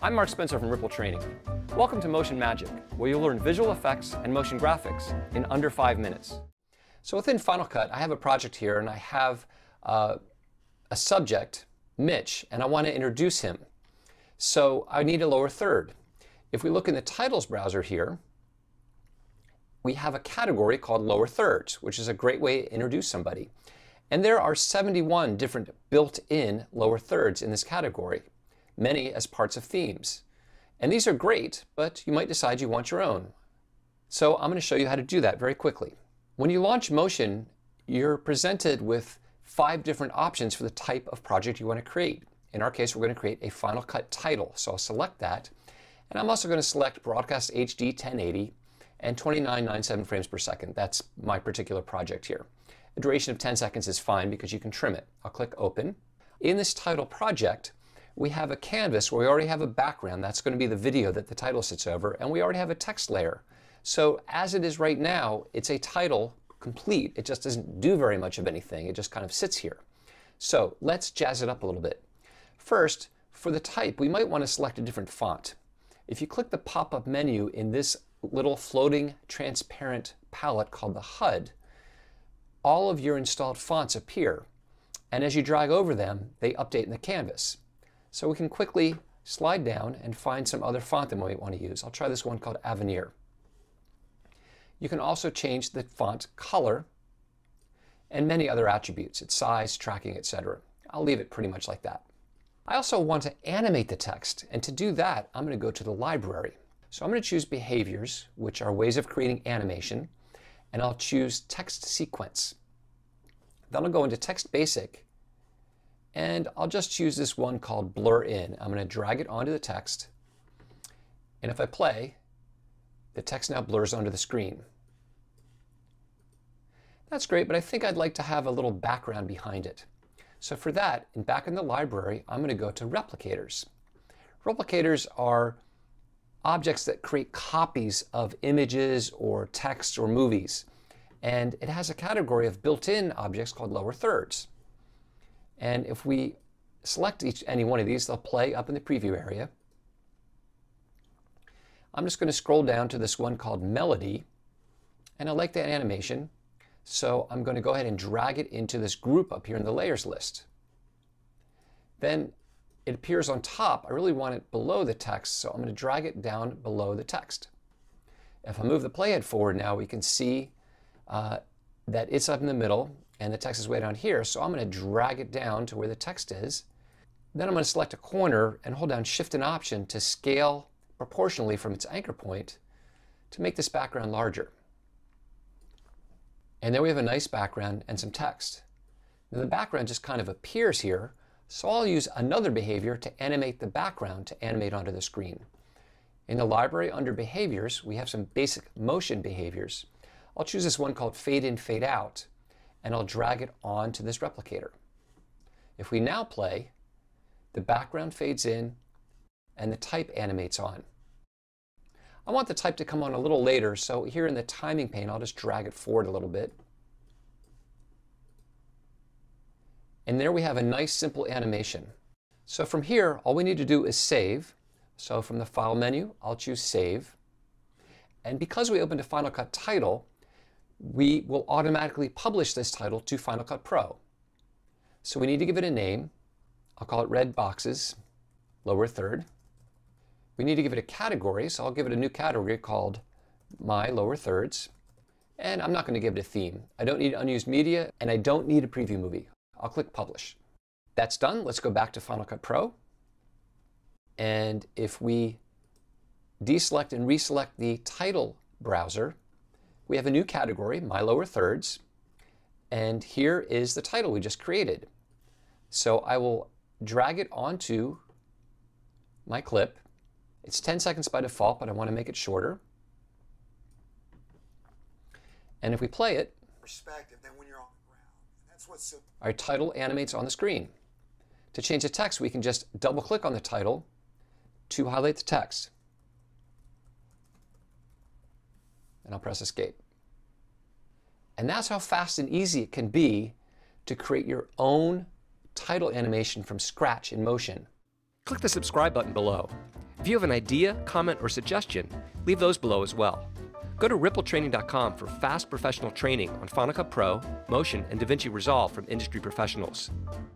I'm Mark Spencer from Ripple Training. Welcome to Motion Magic, where you'll learn visual effects and motion graphics in under 5 minutes. So within Final Cut, I have a project here and I have a subject, Mitch, and I want to introduce him. So I need a lower third. If we look in the titles browser here, we have a category called lower thirds, which is a great way to introduce somebody. And there are 71 different built-in lower thirds in this category, many as parts of themes. And these are great, but you might decide you want your own. So I'm going to show you how to do that very quickly. When you launch Motion, you're presented with 5 different options for the type of project you want to create. In our case, we're going to create a Final Cut title. So I'll select that. And I'm also going to select Broadcast HD 1080 and 2997 frames per second. That's my particular project here. A duration of 10 seconds is fine because you can trim it. I'll click Open. In this title project, we have a canvas where we already have a background. That's going to be the video that the title sits over, and we already have a text layer. So as it is right now, it's a title complete. It just doesn't do very much of anything. It just kind of sits here. So let's jazz it up a little bit. First, for the type, we might want to select a different font. If you click the pop-up menu in this little floating transparent palette called the HUD, all of your installed fonts appear. And as you drag over them, they update in the canvas. So we can quickly slide down and find some other font that we might want to use. I'll try this one called Avenir. You can also change the font color and many other attributes, its size, tracking, etc. I'll leave it pretty much like that. I also want to animate the text, and to do that, I'm going to go to the library. So I'm going to choose behaviors, which are ways of creating animation, and I'll choose text sequence. Then I'll go into text basic, and I'll just choose this one called blur in. I'm going to drag it onto the text, and if I play, the text now blurs onto the screen. That's great, but I think I'd like to have a little background behind it. So for that, back in the library, I'm going to go to replicators. Replicators are objects that create copies of images or text or movies. And it has a category of built-in objects called lower thirds. And if we select any one of these, they'll play up in the preview area. I'm just going to scroll down to this one called Melody. And I like that animation. So I'm going to go ahead and drag it into this group up here in the layers list. Then it appears on top. I really want it below the text, so I'm going to drag it down below the text. If I move the playhead forward now, we can see that it's up in the middle and the text is way down here, so I'm going to drag it down to where the text is. Then I'm going to select a corner and hold down Shift and Option to scale proportionally from its anchor point to make this background larger. And there we have a nice background and some text. Now the background just kind of appears here, so I'll use another behavior to animate the background to animate onto the screen. In the library under behaviors, we have some basic motion behaviors. I'll choose this one called fade in, fade out, and I'll drag it onto this replicator. If we now play, the background fades in and the type animates on. I want the type to come on a little later, so here in the timing pane, I'll just drag it forward a little bit. And there we have a nice simple animation. So from here, all we need to do is save. So from the File menu, I'll choose Save. And because we opened a Final Cut title, we will automatically publish this title to Final Cut Pro. So we need to give it a name. I'll call it Red Boxes, lower third. We need to give it a category, so I'll give it a new category called My Lower Thirds. And I'm not going to give it a theme. I don't need unused media, and I don't need a preview movie. I'll click Publish. That's done. Let's go back to Final Cut Pro. And if we deselect and reselect the title browser, we have a new category, My Lower Thirds. And here is the title we just created. So I will drag it onto my clip. It's 10 seconds by default, but I want to make it shorter. And if we play it, perspective than when you're on the ground. That's what's so. Our title animates on the screen. To change the text, we can just double click on the title to highlight the text. And I'll press Escape. And that's how fast and easy it can be to create your own title animation from scratch in Motion. Click the subscribe button below. If you have an idea, comment, or suggestion, leave those below as well. Go to rippletraining.com for fast professional training on Final Cut Pro, Motion, and DaVinci Resolve from industry professionals.